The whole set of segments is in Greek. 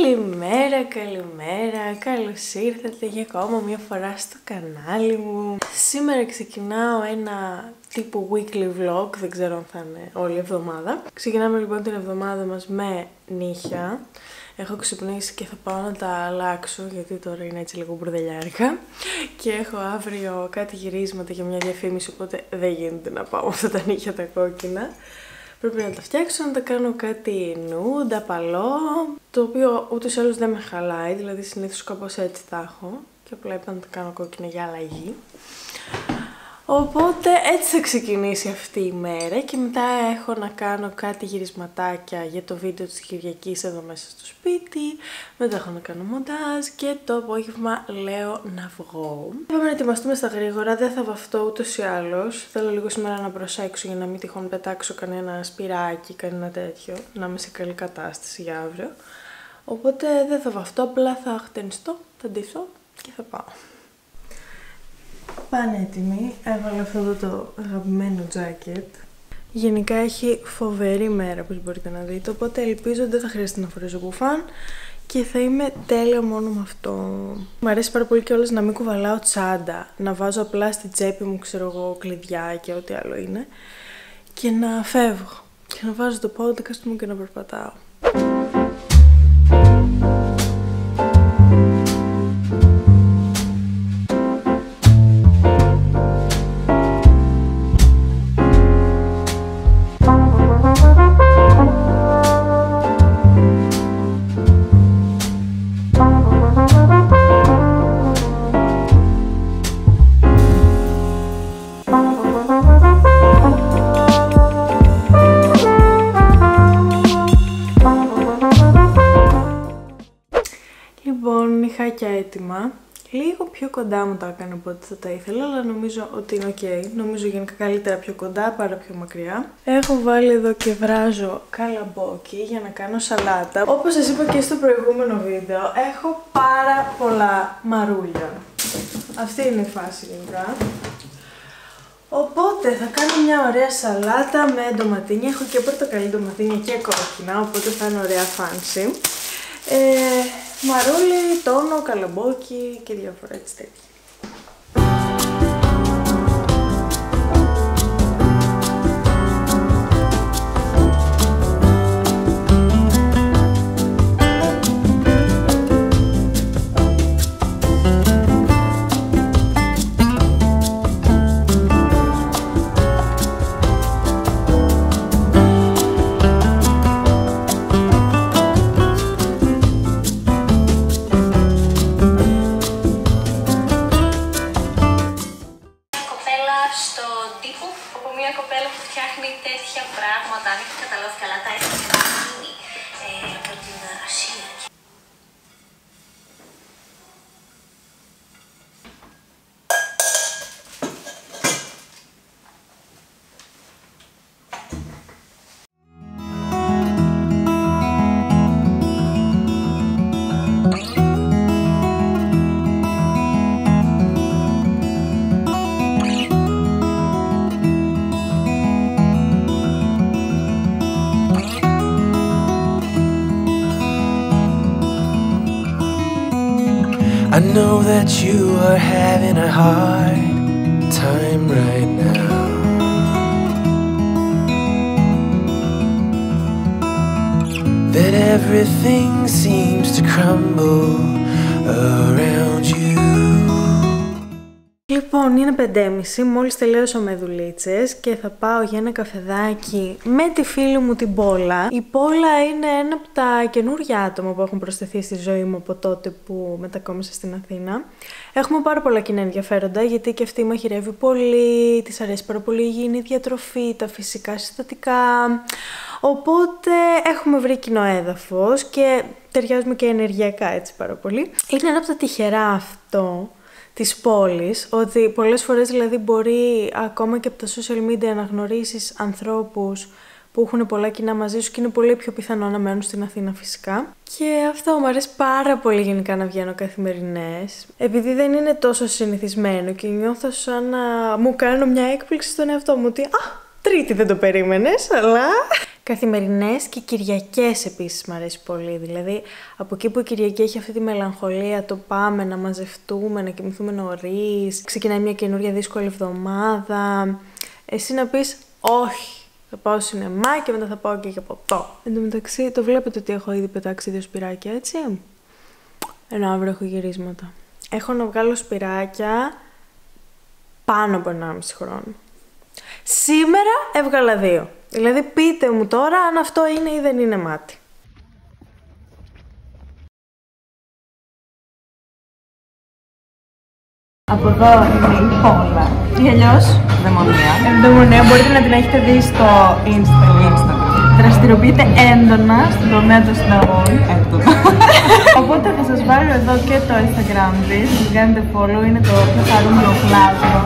Καλημέρα, καλώς ήρθατε για ακόμα μια φορά στο κανάλι μου. Σήμερα ξεκινάω ένα τύπου weekly vlog, δεν ξέρω αν θα είναι όλη η εβδομάδα. Ξεκινάμε λοιπόν την εβδομάδα μας με νύχια. Έχω ξυπνήσει και θα πάω να τα αλλάξω γιατί τώρα είναι έτσι λίγο μπουρδελιάρικα. Και έχω αύριο κάτι γυρίσματα για μια διαφήμιση, οπότε δεν γίνεται να πάω με αυτά τα νύχια τα κόκκινα. Πρέπει να τα φτιάξω, να τα κάνω κάτι nude, απαλό, το οποίο ούτως ή άλλως δεν με χαλάει, δηλαδή συνήθως κάπως έτσι τα έχω και απλά είπα να τα κάνω κόκκινα για αλλαγή. Οπότε έτσι θα ξεκινήσει αυτή η μέρα και μετά έχω να κάνω κάτι γυρισματάκια για το βίντεο της Κυριακής εδώ μέσα στο σπίτι. Μετά έχω να κάνω μοντάζ και το απόγευμα λέω να βγω. Είπαμε να ετοιμαστούμε στα γρήγορα, δεν θα βαφτώ ούτως ή άλλως. Θέλω λίγο σήμερα να προσέξω για να μην τυχόν πετάξω κανένα σπυράκι, κανένα τέτοιο. Να είμαι σε καλή κατάσταση για αύριο. Οπότε δεν θα βαφτώ, απλά θα χτενιστώ, θα ντυθώ και θα πάω. Πάνε έτοιμοι, έβαλα αυτό εδώ το αγαπημένο τζάκετ. Γενικά έχει φοβερή μέρα όπως μπορείτε να δείτε, οπότε ελπίζω δεν θα χρειαστεί να φορέσω μπουφάν και θα είμαι τέλεια μόνο με αυτό. Μ' αρέσει πάρα πολύ κιόλας να μην κουβαλάω τσάντα, να βάζω απλά στη τσέπη μου, ξέρω εγώ, κλειδιά και ό,τι άλλο είναι και να φεύγω και να βάζω το podcast μου και να περπατάω. Νυχάκια έτοιμα. Λίγο πιο κοντά μου τα έκανα από ό,τι θα τα ήθελα, αλλά νομίζω ότι είναι ok. Νομίζω γενικά καλύτερα πιο κοντά παρά πιο μακριά. Έχω βάλει εδώ και βράζω καλαμπόκι για να κάνω σαλάτα. Όπως σας είπα και στο προηγούμενο βίντεο, έχω πάρα πολλά μαρούλια. Αυτή είναι η φάση γενικά. Οπότε θα κάνω μια ωραία σαλάτα με ντοματίνια. Έχω και πορτοκαλί ντοματίνια και κόκκινα, οπότε θα είναι ωραία φάνση. Μαρούλι, τόνο, καλαμπόκι και διάφορα έτσι τέτοια. Τέτοια πράγματα, αν έχω καταλάβει καλά, τα έχει γίνει από την Ασία. I know that you are having a hard time right now. That everything seems to crumble around you. Λοιπόν, είναι 5:30, μόλις τελείωσα με δουλίτσες και θα πάω για ένα καφεδάκι με τη φίλη μου την Πόλα. Η Πόλα είναι ένα από τα καινούργια άτομα που έχουν προσθεθεί στη ζωή μου από τότε που μετακόμισα στην Αθήνα. Έχουμε πάρα πολλά κοινά ενδιαφέροντα, γιατί και αυτή μαγειρεύει πολύ, της αρέσει πάρα πολύ η υγιεινή διατροφή, τα φυσικά συστατικά. Οπότε έχουμε βρει κοινό έδαφος και ταιριάζουμε και ενεργειακά έτσι πάρα πολύ. Είναι ένα από τα τυχερά αυτό της πόλης, ότι πολλές φορές δηλαδή μπορεί ακόμα και από τα social media να γνωρίσεις ανθρώπους που έχουν πολλά κοινά μαζί σου και είναι πολύ πιο πιθανό να μένουν στην Αθήνα φυσικά. Και αυτό μου αρέσει πάρα πολύ γενικά να βγαίνω καθημερινές, επειδή δεν είναι τόσο συνηθισμένο και νιώθω σαν να μου κάνω μια έκπληξη στον εαυτό μου ότι Τρίτη δεν το περίμενες, αλλά Καθημερινές και Κυριακές επίσης μου αρέσει πολύ. Δηλαδή, από εκεί που η Κυριακή έχει αυτή τη μελαγχολία, το πάμε να μαζευτούμε, να κοιμηθούμε νωρίς, ξεκινάει μια καινούρια δύσκολη εβδομάδα. Εσύ να πεις όχι, θα πάω σινεμά και μετά θα πάω και για ποτό. Εν τω μεταξύ, το βλέπετε ότι έχω ήδη πετάξει 2 σπυράκια, έτσι. Ενώ αύριο έχω γυρίσματα. Έχω να βγάλω σπυράκια πάνω από 1,5 χρόνο. Σήμερα έβγαλα 2. Δηλαδή πείτε μου τώρα αν αυτό είναι ή δεν είναι μάτι. Από εδώ είναι η Πόλα. Ή αλλιώς Δαιμονία. Μπορείτε να την έχετε δει στο Instagram. Δραστηριοποιείται έντονα στον τομέα των συνταγών. Οπότε θα σας βάλω εδώ και το Instagram της. Μην κάνετε follow, είναι το πιο χαρούμενο πλάσμα.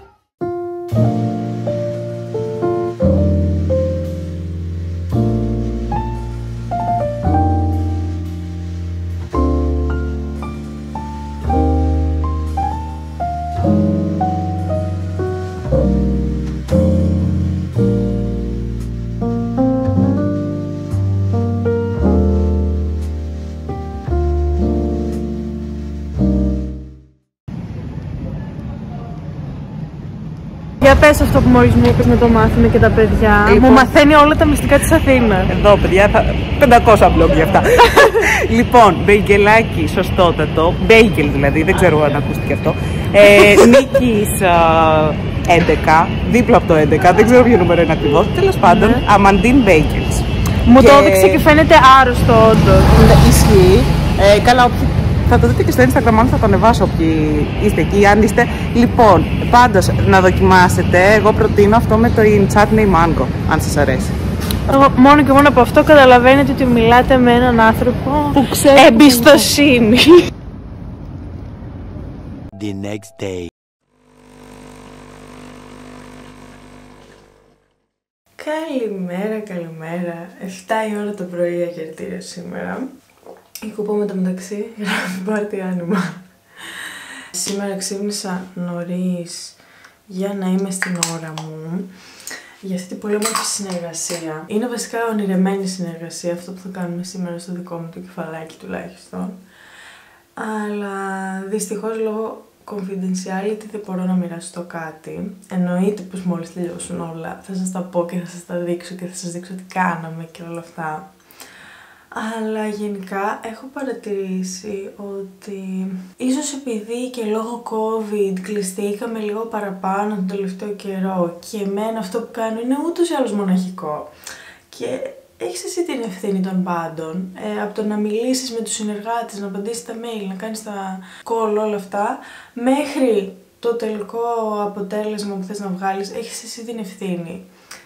Για πες αυτό που μόλις μου είπες να το μάθουμε και τα παιδιά. Λοιπόν, μου μαθαίνει όλα τα μυστικά της Αθήνας. Εδώ παιδιά, 500 blog για αυτά. Λοιπόν, μπέικελάκι σωστότατο, μπέικελ δηλαδή, δεν ξέρω αν ακούστηκε αυτό. Νίκης 11, δίπλα από το 11, δεν ξέρω ποιο νούμερο είναι ακριβώς. Τέλος πάντων, Αμαντίν Μπέικελς. Μου το έδειξε και φαίνεται άρρωστο όντως. Ισχύει. Καλά, θα το δείτε και στο Instagram, αν θα το ανεβάσω όποιοι είστε εκεί, αν είστε. Λοιπόν, πάντως να δοκιμάσετε. Εγώ προτείνω αυτό με το chutney mango, αν σας αρέσει. Μόνο και μόνο από αυτό καταλαβαίνετε ότι μιλάτε με έναν άνθρωπο που ξέρει εμπιστοσύνη. The next day. Καλημέρα. 7 η ώρα το πρωί αγερτήρια σήμερα. Η κουπώ με το μεταξύ γράφει πάρτι άνοιγμα. Σήμερα ξύπνησα νωρίς για να είμαι στην ώρα μου. Για αυτή την πολύ όμορφη συνεργασία. Είναι βασικά ονειρεμένη συνεργασία, αυτό που θα κάνουμε σήμερα στο δικό μου το κεφαλάκι τουλάχιστον. Αλλά δυστυχώς λόγω confidentiality δεν μπορώ να μοιραστώ κάτι. Εννοείται πως μόλις τελειώσουν όλα θα σας τα πω και θα σας τα δείξω και θα σας δείξω τι κάναμε και όλα αυτά. Αλλά γενικά έχω παρατηρήσει ότι ίσως επειδή και λόγω COVID κλειστήκαμε λίγο παραπάνω τον τελευταίο καιρό και εμένα αυτό που κάνω είναι ούτως ή άλλως μοναχικό και έχεις εσύ την ευθύνη των πάντων, από το να μιλήσεις με τους συνεργάτες, να απαντήσεις τα mail, να κάνεις τα call, όλα αυτά, μέχρι το τελικό αποτέλεσμα που θες να βγάλεις, έχεις εσύ την ευθύνη.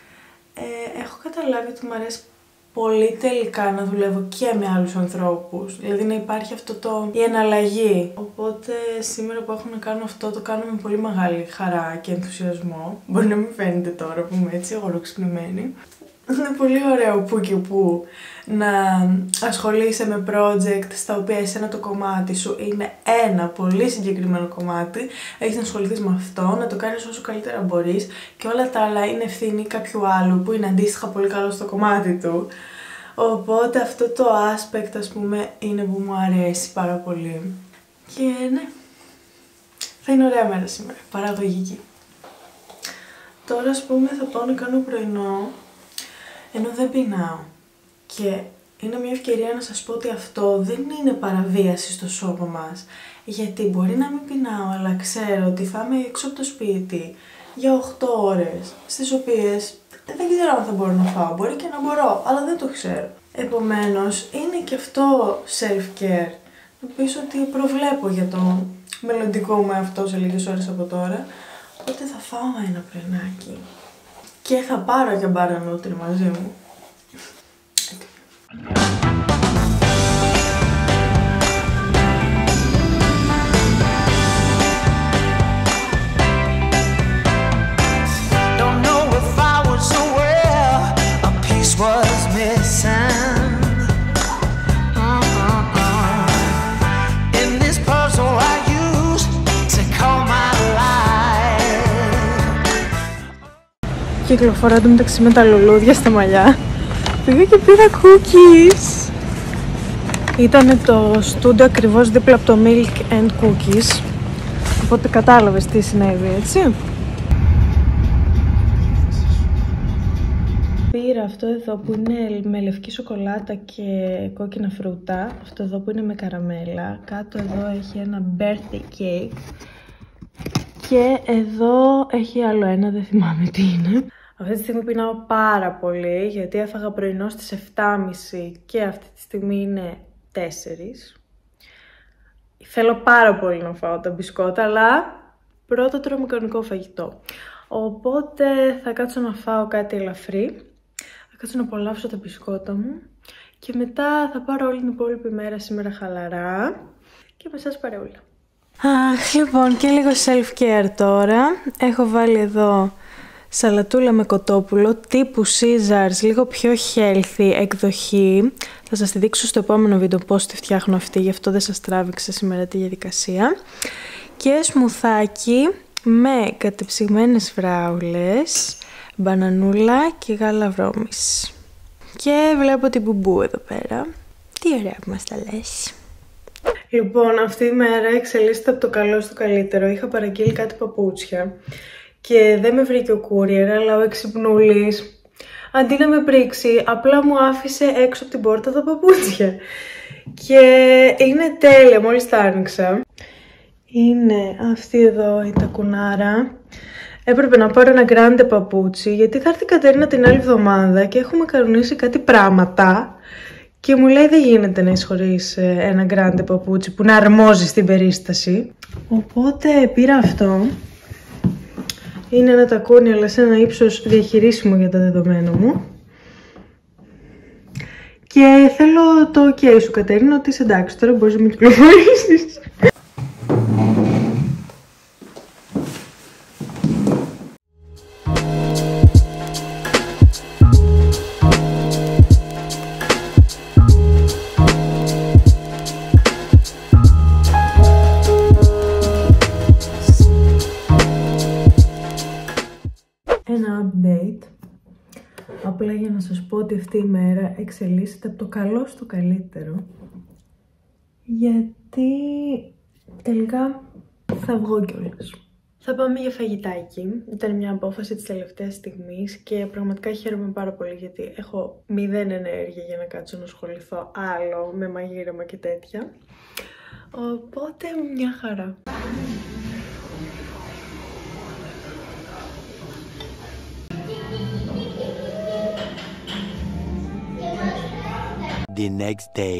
Έχω καταλάβει ότι μου αρέσει πολύ τελικά να δουλεύω και με άλλους ανθρώπους, δηλαδή να υπάρχει η εναλλαγή. Οπότε σήμερα που έχω να κάνω αυτό, το κάνω με πολύ μεγάλη χαρά και ενθουσιασμό. Μπορεί να μην φαίνεται τώρα που είμαι έτσι αγοροξυπνημένη. Είναι πολύ ωραίο που και που να ασχολείσαι με project στα οποία εσένα το κομμάτι σου είναι ένα πολύ συγκεκριμένο κομμάτι, έχεις να ασχοληθείς με αυτό, να το κάνεις όσο καλύτερα μπορείς και όλα τα άλλα είναι ευθύνη κάποιου άλλου που είναι αντίστοιχα πολύ καλό στο κομμάτι του. Οπότε αυτό το aspect, ας πούμε, είναι που μου αρέσει πάρα πολύ. Και ναι, θα είναι ωραία μέρα σήμερα, παραγωγική. Τώρα, ας πούμε, θα πάω να κάνω πρωινό, ενώ δεν πεινάω. Και είναι μια ευκαιρία να σας πω ότι αυτό δεν είναι παραβίαση στο σώμα μας. Γιατί μπορεί να μην πεινάω, αλλά ξέρω ότι θα είμαι έξω από το σπίτι για 8 ώρες, στις οποίες δεν ξέρω αν θα μπορώ να φάω. Μπορεί και να μπορώ, αλλά δεν το ξέρω. Επομένως, είναι και αυτό self-care. Να πεις ότι προβλέπω για το μελλοντικό μου αυτό σε λίγες ώρες από τώρα. Οπότε θα φάω ένα πρωινάκι. Και θα πάρω και μπάρα νούτρι μαζί μου. Κυκλοφορώ το μεταξύ με τα λουλούδια στα μαλλιά. Πήγα και πήρα cookies. Ήτανε το στούντιο ακριβώς δίπλα από το Milk and Cookies. Οπότε κατάλαβες τι συνέβη, έτσι. Πήρα αυτό εδώ που είναι με λευκή σοκολάτα και κόκκινα φρούτα. Αυτό εδώ που είναι με καραμέλα. Κάτω εδώ έχει ένα birthday cake. Και εδώ έχει άλλο ένα, δεν θυμάμαι τι είναι. Αυτή τη στιγμή πεινάω πάρα πολύ γιατί έφαγα πρωινό στις 7.30 και αυτή τη στιγμή είναι 4. Θέλω πάρα πολύ να φάω τα μπισκότα, αλλά πρώτα τρώω κανονικό φαγητό. Οπότε θα κάτσω να φάω κάτι ελαφρύ, θα κάτσω να απολαύσω τα μπισκότα μου και μετά θα πάρω όλη την υπόλοιπη μέρα σήμερα χαλαρά και με σας παρεούλα. Λοιπόν, και λίγο self-care τώρα. Έχω βάλει εδώ σαλατούλα με κοτόπουλο τύπου Caesars, λίγο πιο healthy εκδοχή. Θα σας τη δείξω στο επόμενο βίντεο πώς τη φτιάχνω αυτή, γι' αυτό δεν σας τράβηξα σήμερα τη διαδικασία. Και σμουθάκι με κατεψυγμένες φράουλες, μπανανούλα και γάλα βρώμης. Και βλέπω την μπουμπού εδώ πέρα. Τι ωραία που μας τα λες. Λοιπόν, αυτή η μέρα εξελίσσεται από το καλό στο καλύτερο. Είχα παραγγείλει κάτι παπούτσια και δεν με βρήκε ο courier, αλλά ο εξυπνούλης, αντί να με πρίξει, απλά μου άφησε έξω από την πόρτα τα παπούτσια. Και είναι τέλεια, μόλις τα άνοιξα. Είναι αυτή εδώ η τακουνάρα. Έπρεπε να πάρω ένα γκράντε παπούτσι, γιατί θα έρθει η Κατερίνα την άλλη εβδομάδα και έχουμε κανονίσει κάτι πράγματα. Και μου λέει δεν γίνεται να είσαι χωρίς ένα γκράντε παπούτσι που να αρμόζει στην περίσταση. Οπότε πήρα αυτό. Είναι ένα τακούνι αλλά σε ένα ύψος διαχειρίσιμο για τα δεδομένα μου. Και θέλω το ok σου, Κατερίνα, ότι είσαι εντάξει, τώρα μπορείς να με κυκλοφορήσεις. Ένα update, απλά για να σας πω ότι αυτή η μέρα εξελίσσεται από το καλό στο καλύτερο, γιατί τελικά θα βγω κιόλας. Θα πάμε για φαγητάκι, ήταν μια απόφαση της τελευταίας στιγμής και πραγματικά χαίρομαι πάρα πολύ γιατί έχω 0 ενέργεια για να κάτσω να ασχοληθώ άλλο με μαγείρεμα και τέτοια, οπότε μια χαρά. The next day.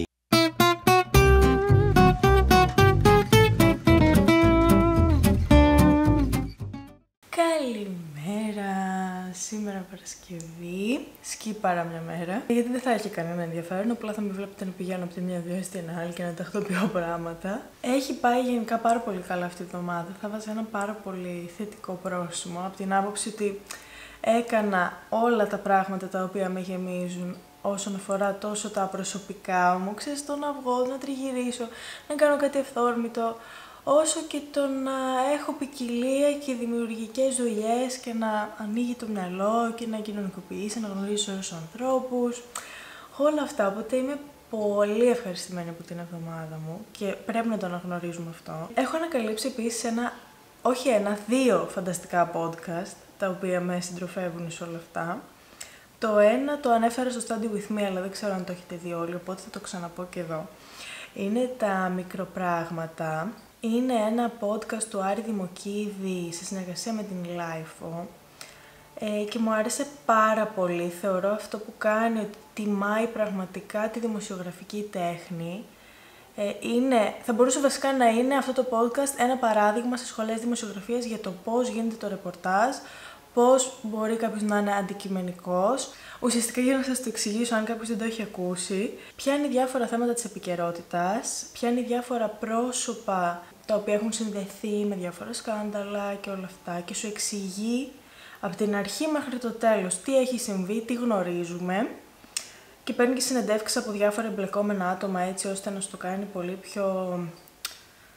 Καλημέρα! Σήμερα Παρασκευή. Σκύπαρα μια μέρα. Γιατί δεν θα έχει κανένα ενδιαφέρον. Απλά θα με βλέπετε να πηγαίνω από τη μια δουλειά στην άλλη και να τακτοποιώ πράγματα. Έχει πάει γενικά πάρα πολύ καλά αυτή τη εβδομάδα. Θα βάζω ένα πάρα πολύ θετικό πρόσημο από την άποψη ότι έκανα όλα τα πράγματα τα οποία με γεμίζουν όσον αφορά τόσο τα προσωπικά μου, ξέρεις, το να βγω, να τριγυρίσω, να κάνω κάτι ευθόρμητο, όσο και το να έχω ποικιλία και δημιουργικές δουλειές και να ανοίγει το μυαλό και να κοινωνικοποιήσει, να γνωρίσω όλους τους ανθρώπους, όλα αυτά. Οπότε είμαι πολύ ευχαριστημένη από την εβδομάδα μου και πρέπει να το αναγνωρίζουμε αυτό. Έχω ανακαλύψει επίσης δύο φανταστικά podcast, τα οποία με συντροφεύουν σε όλα αυτά. Το ένα το ανέφερα στο Study With Me, αλλά δεν ξέρω αν το έχετε δει όλοι, οπότε θα το ξαναπώ και εδώ. Είναι τα μικροπράγματα. Είναι ένα podcast του Άρη Δημοκίδη σε συνεργασία με την Λάιφο και μου άρεσε πάρα πολύ. Θεωρώ αυτό που κάνει ότι τιμάει πραγματικά τη δημοσιογραφική τέχνη. Θα μπορούσε βασικά να είναι αυτό το podcast ένα παράδειγμα σε σχολές δημοσιογραφίας για το πώς γίνεται το ρεπορτάζ, πώς μπορεί κάποιος να είναι αντικειμενικός. Ουσιαστικά, για να σας το εξηγήσω, αν κάποιος δεν το έχει ακούσει, ποια είναι διάφορα θέματα της επικαιρότητας, ποια είναι διάφορα πρόσωπα τα οποία έχουν συνδεθεί με διάφορα σκάνδαλα και όλα αυτά, και σου εξηγεί από την αρχή μέχρι το τέλος τι έχει συμβεί, τι γνωρίζουμε, και παίρνει και συνεντεύξεις από διάφορα εμπλεκόμενα άτομα, έτσι ώστε να σου το κάνει πολύ πιο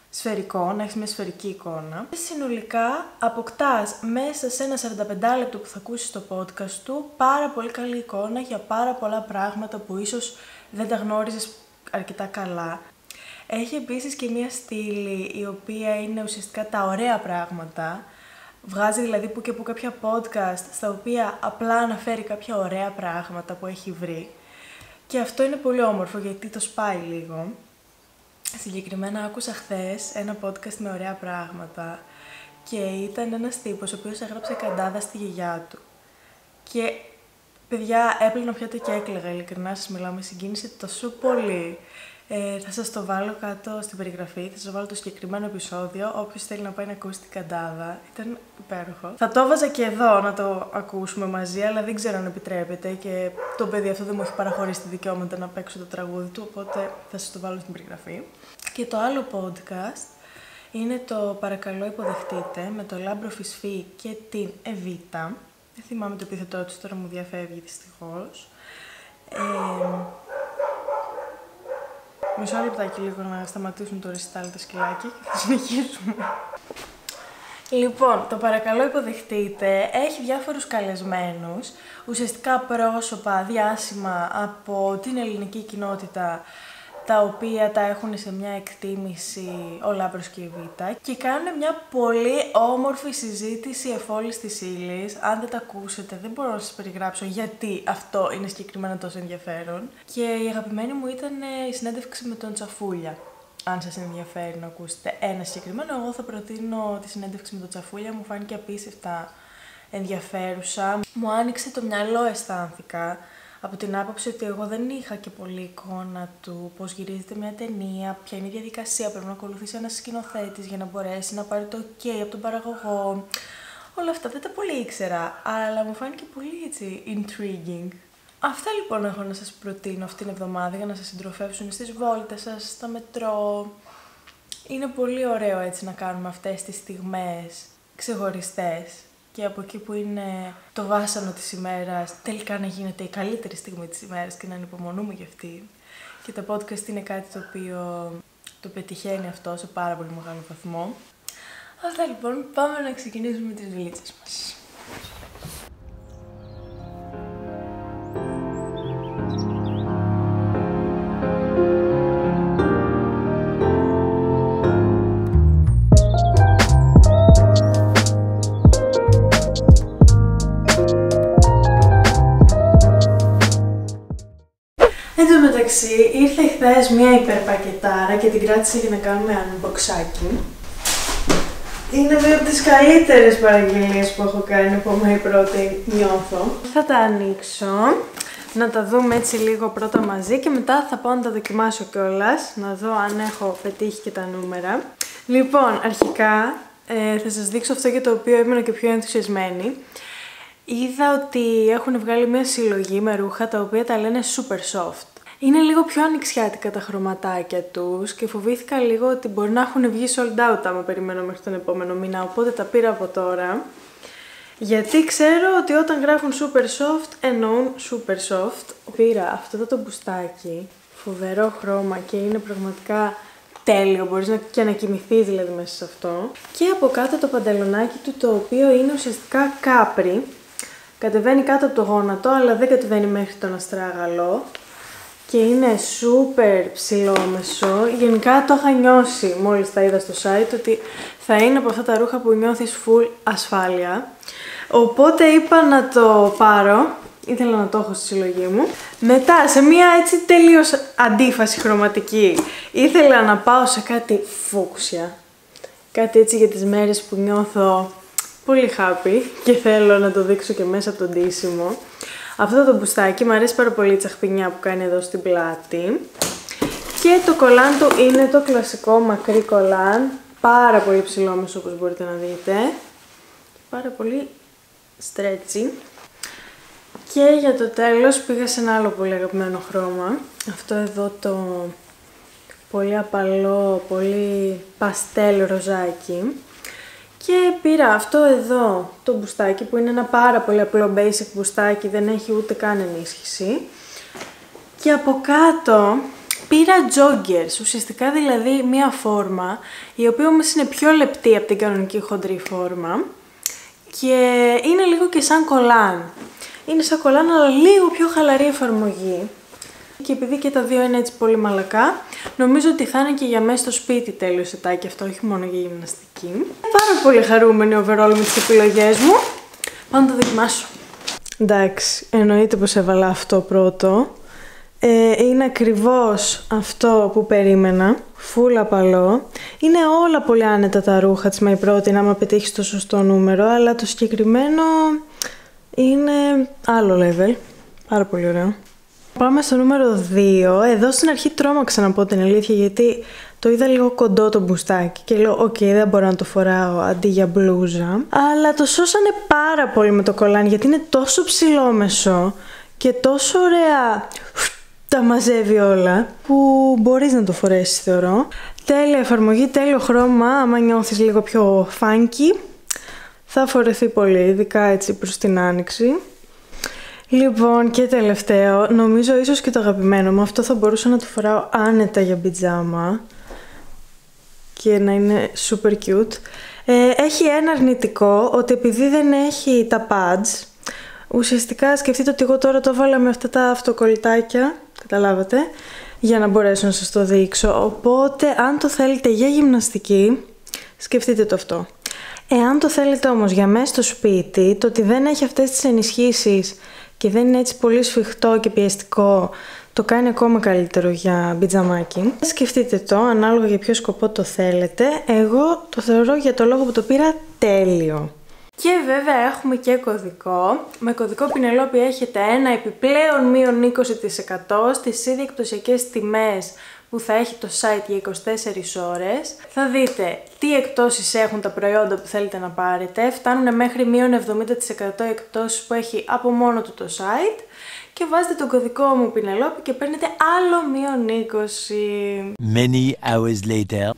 σφαιρικό, να έχεις μια σφαιρική εικόνα. Συνολικά αποκτάς μέσα σε ένα 45 λεπτό που θα ακούσεις το podcast του πάρα πολύ καλή εικόνα για πάρα πολλά πράγματα που ίσως δεν τα γνώριζες αρκετά καλά. Έχει επίσης και μια στήλη η οποία είναι ουσιαστικά τα ωραία πράγματα. Βγάζει δηλαδή που και που κάποια podcast στα οποία απλά αναφέρει κάποια ωραία πράγματα που έχει βρει. Και αυτό είναι πολύ όμορφο γιατί το σπάει λίγο. Συγκεκριμένα άκουσα χθες ένα podcast με ωραία πράγματα και ήταν ένας τύπος ο οποίος έγραψε καντάδα στη γιαγιά του. Και παιδιά, έπλυνα πιάτα και έκλαιγα, ειλικρινά σας μιλάω, με συγκίνησε τόσο πολύ. Θα σας το βάλω κάτω στην περιγραφή, θα σας βάλω το συγκεκριμένο επεισόδιο, όποιος θέλει να πάει να ακούσει την καντάδα. Ήταν υπέροχο. Θα το έβαζα και εδώ να το ακούσουμε μαζί, αλλά δεν ξέρω αν επιτρέπεται και το παιδί αυτό δεν μου έχει παραχωρήσει τη δικαιώματα να παίξω το τραγούδι του, οπότε θα σας το βάλω στην περιγραφή. Και το άλλο podcast είναι το «Παρακαλώ υποδεχτείτε» με το Λάμπρο Φυσφή και την Εβίτα. Δεν θυμάμαι το επίθετό του, τώρα μου διαφεύγει δυστυχώς. Μισό λεπτάκι λίγο να σταματήσουν το ρεσιτάλ τα σκυλάκια και θα συνεχίσουμε. Λοιπόν, το «Παρακαλώ υποδεχτείτε» έχει διάφορους καλεσμένους, ουσιαστικά πρόσωπα διάσημα από την ελληνική κοινότητα, τα οποία τα έχουν σε μια εκτίμηση ο Λάμπρος και η Βίτα και κάνουν μια πολύ όμορφη συζήτηση εφόλης της ύλης. Αν δεν τα ακούσετε δεν μπορώ να σας περιγράψω γιατί αυτό είναι συγκεκριμένα τόσο ενδιαφέρον. Και η αγαπημένη μου ήταν η συνέντευξη με τον Τσαφούλια. Αν σας ενδιαφέρει να ακούσετε ένα συγκεκριμένο, εγώ θα προτείνω τη συνέντευξη με τον Τσαφούλια, μου φάνηκε απίστευτα ενδιαφέρουσα. Μου άνοιξε το μυαλό, αισθάνθηκα. Από την άποψη ότι εγώ δεν είχα και πολύ εικόνα του πώς γυρίζεται μια ταινία, ποια είναι η διαδικασία, πρέπει να ακολουθήσει ένας σκηνοθέτης για να μπορέσει να πάρει το OK από τον παραγωγό. Όλα αυτά δεν τα πολύ ήξερα, αλλά μου φάνηκε πολύ έτσι intriguing. Αυτά λοιπόν έχω να σας προτείνω αυτήν την εβδομάδα για να σας συντροφεύσουν στις βόλτες σας, στα μετρό. Είναι πολύ ωραίο έτσι να κάνουμε αυτές τις στιγμές ξεχωριστές. Και από εκεί που είναι το βάσανο της ημέρας, τελικά να γίνεται η καλύτερη στιγμή της ημέρας και να ανυπομονούμε γι' αυτή. Και το podcast είναι κάτι το οποίο το πετυχαίνει αυτό σε πάρα πολύ μεγάλο βαθμό. Αυτά λοιπόν, πάμε να ξεκινήσουμε τις δουλίτσες μας. Ήρθε χθες μια υπερπακετάρα και την κράτησα για να κάνουμε unboxing. Είναι μία από τις καλύτερες παραγγελίες που έχω κάνει, που είμαι η πρώτη νιώθω. Θα τα ανοίξω, να τα δούμε έτσι λίγο πρώτα μαζί και μετά θα πάω να τα δοκιμάσω κιόλας, να δω αν έχω πετύχει και τα νούμερα. Λοιπόν, αρχικά θα σας δείξω αυτό για το οποίο ήμουν και πιο ενθουσιασμένη. Είδα ότι έχουν βγάλει μια συλλογή με ρούχα τα οποία τα λένε super soft. Είναι λίγο πιο ανοιξιάτικα τα χρωματάκια τους και φοβήθηκα λίγο ότι μπορεί να έχουν βγει sold out άμα περιμένω μέχρι τον επόμενο μήνα, οπότε τα πήρα από τώρα. Γιατί ξέρω ότι όταν γράφουν super soft εννοούν super soft. Πήρα αυτό το μπουστάκι, φοβερό χρώμα και είναι πραγματικά τέλειο, μπορείς και να κοιμηθείς δηλαδή μέσα σε αυτό. Και από κάτω το παντελονάκι του, το οποίο είναι ουσιαστικά κάπρι. Κατεβαίνει κάτω από το γόνατο, αλλά δεν κατεβαίνει μέχρι τον αστράγαλο. Και είναι super ψηλόμεσο. Γενικά το είχα νιώσει μόλις τα είδα στο site ότι θα είναι από αυτά τα ρούχα που νιώθεις full ασφάλεια. Οπότε είπα να το πάρω. Ήθελα να το έχω στη συλλογή μου. Μετά, σε μια έτσι τελείως αντίφαση χρωματική, ήθελα να πάω σε κάτι φούξια. Κάτι έτσι για τις μέρες που νιώθω πολύ happy και θέλω να το δείξω και μέσα από το ντύσιμο. Αυτό το μπουστάκι μου αρέσει πάρα πολύ η τσαχπινιά που κάνει εδώ στην πλάτη. Και το κολάν του είναι το κλασικό μακρύ κολάν. Πάρα πολύ ψηλόμεσο όπως μπορείτε να δείτε. Και πάρα πολύ stretchy. Και για το τέλος πήγα σε ένα άλλο πολύ αγαπημένο χρώμα. Αυτό εδώ το πολύ απαλό, πολύ παστέλ ροζάκι. Και πήρα αυτό εδώ το μπουστάκι που είναι ένα πάρα πολύ απλό basic μπουστάκι, δεν έχει ούτε καν ενίσχυση. Και από κάτω Πήρα joggers, ουσιαστικά δηλαδή μία φόρμα, η οποία όμως είναι πιο λεπτή από την κανονική χοντρή φόρμα και είναι λίγο και σαν κολάν. Είναι σαν κολάν, αλλά λίγο πιο χαλαρή εφαρμογή. Και επειδή και τα δύο είναι έτσι πολύ μαλακά, νομίζω ότι θα είναι και για μέσα στο σπίτι τέλειο σετάκι αυτό, όχι μόνο για γυμναστική. Πάρα πολύ χαρούμενη overall με τις επιλογές μου. Πάω να το δοκιμάσω. Εντάξει, εννοείται πως έβαλα αυτό πρώτο. Είναι ακριβώς αυτό που περίμενα. Φουλ απαλό. Είναι όλα πολύ άνετα τα ρούχα της My Protein άμα πετύχεις το σωστό νούμερο, αλλά το συγκεκριμένο είναι άλλο level. Πάρα πολύ ωραίο. Πάμε στο νούμερο 2. Εδώ στην αρχή τρόμαξα να πω την αλήθεια, γιατί το είδα λίγο κοντό το μπουστάκι και λέω οκ, δεν μπορώ να το φοράω αντί για μπλούζα. Αλλά το σώσανε πάρα πολύ με το κολάν, γιατί είναι τόσο ψηλόμεσο και τόσο ωραία τα μαζεύει όλα, που μπορείς να το φορέσεις θεωρώ. Τέλεια εφαρμογή, τέλειο χρώμα. Άμα νιώθεις λίγο πιο funky θα φορεθεί πολύ, ειδικά έτσι προς την άνοιξη. Λοιπόν, και τελευταίο, νομίζω ίσως και το αγαπημένο μου, αυτό θα μπορούσα να το φοράω άνετα για πιτζάμα και να είναι super cute. Έχει ένα αρνητικό, ότι επειδή δεν έχει τα pads, ουσιαστικά σκεφτείτε ότι εγώ τώρα το έβαλα με αυτά τα αυτοκολλητάκια, καταλάβατε, για να μπορέσω να σας το δείξω. Οπότε, αν το θέλετε για γυμναστική, σκεφτείτε το αυτό. Εάν το θέλετε όμως για μέσα στο σπίτι, το ότι δεν έχει αυτές τις ενισχύσεις και δεν είναι έτσι πολύ σφιχτό και πιεστικό, το κάνει ακόμα καλύτερο για πιτζαμάκι. Σκεφτείτε το, ανάλογα για ποιο σκοπό το θέλετε. Εγώ το θεωρώ για το λόγο που το πήρα τέλειο. Και βέβαια έχουμε και κωδικό. Με κωδικό Πινελόπη έχετε ένα επιπλέον μείον 20% στις ήδη εκπτωσιακές τιμές που θα έχει το site για 24 ώρες. Θα δείτε τι εκπτώσεις έχουν τα προϊόντα που θέλετε να πάρετε. Φτάνουν μέχρι μείον 70% εκπτώσεις που έχει από μόνο του το site. Και βάζετε τον κωδικό μου Πινελόπη και παίρνετε άλλο μείον 20. Many hours later.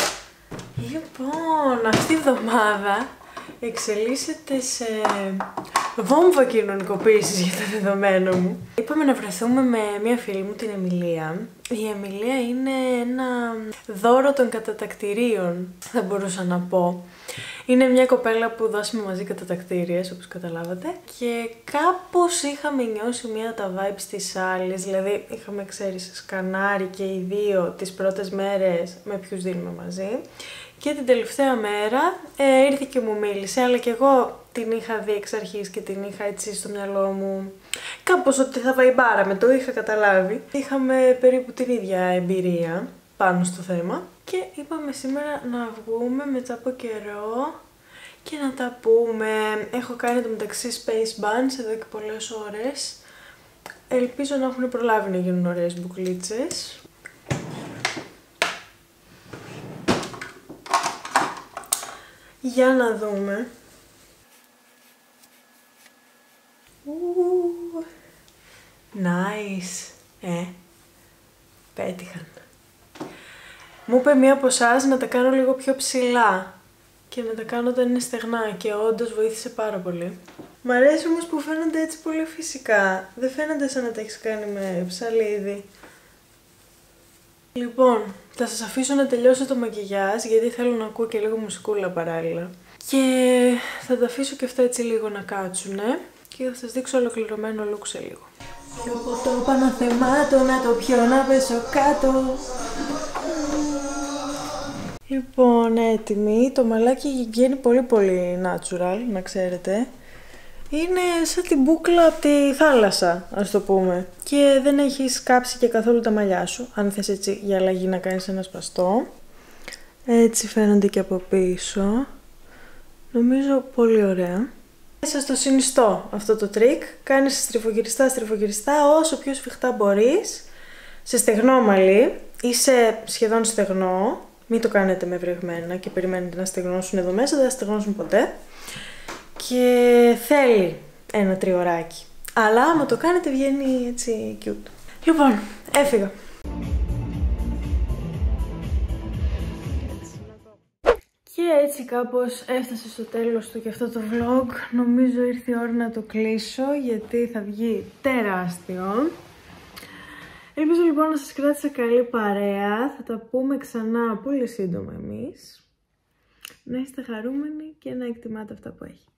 Λοιπόν, αυτή η εβδομάδα εξελίσσεται σε βόμβα κοινωνικοποίησης για το δεδομένο μου. Είπαμε να βρεθούμε με μια φίλη μου, την Εμιλία. Η Εμιλία είναι ένα δώρο των κατατακτηρίων, θα μπορούσα να πω. Είναι μια κοπέλα που δώσαμε μαζί κατατακτήριες, όπως καταλάβατε. Και κάπως είχαμε νιώσει μία τα vibes της άλλης, δηλαδή είχαμε, ξέρεις, σκανάρει και οι δύο τις πρώτες μέρες με ποιους δίνουμε μαζί. Και την τελευταία μέρα ήρθε και μου μίλησε, αλλά και εγώ την είχα δει εξ αρχής και την είχα έτσι στο μυαλό μου κάπως ότι θα βαϊμπάραμε, το είχα καταλάβει. Είχαμε περίπου την ίδια εμπειρία πάνω στο θέμα και είπαμε σήμερα να βγούμε μετά από καιρό και να τα πούμε. Έχω κάνει το μεταξύ space buns εδώ και πολλές ώρες. Ελπίζω να έχουν προλάβει να γίνουν ωραίες μπουκλίτσες. Για να δούμε. Nice. Πέτυχαν. Μου είπε μία από εσάς να τα κάνω λίγο πιο ψηλά και να τα κάνω όταν είναι στεγνά και όντως βοήθησε πάρα πολύ. Μ' αρέσει όμως που φαίνονται έτσι πολύ φυσικά. Δεν φαίνονται σαν να τα έχεις κάνει με ψαλίδι. Λοιπόν, θα σας αφήσω να τελειώσω το μακιγιάζ γιατί θέλω να ακούω και λίγο μουσικούλα παράλληλα. Και θα τα αφήσω και αυτά έτσι λίγο να κάτσουνε και θα σας δείξω ολοκληρωμένο look σε λίγο. Και από το παναθεμάτο να το πιω να πέσω κάτω. Λοιπόν, έτοιμη. Το μαλάκι βγαίνει πολύ natural, να ξέρετε. Είναι σαν την μπούκλα από τη θάλασσα, ας το πούμε. Και δεν έχει σκάψει και καθόλου τα μαλλιά σου. Αν θες έτσι για αλλαγή να κάνεις ένα σπαστό. Έτσι φαίνονται και από πίσω. Νομίζω πολύ ωραία. Σας το συνιστώ αυτό το τρίκ. Κάνεις στριφογυριστά όσο πιο σφιχτά μπορείς. Σε στεγνό μαλλί ή σε σχεδόν στεγνό. Μην το κάνετε με βρεγμένα και περιμένετε να στεγνώσουν εδώ μέσα, δεν θα στεγνώσουν ποτέ. Και θέλει ένα τριωράκι. Αλλά άμα το κάνετε βγαίνει έτσι cute. Λοιπόν, έφυγα. Και έτσι κάπως έφτασε στο τέλος του και αυτό το vlog. Νομίζω ήρθε η ώρα να το κλείσω γιατί θα βγει τεράστιο. Ελπίζω λοιπόν να σας κράτησα καλή παρέα. Θα τα πούμε ξανά πολύ σύντομα εμείς. Να είστε χαρούμενοι και να εκτιμάτε αυτά που έχετε.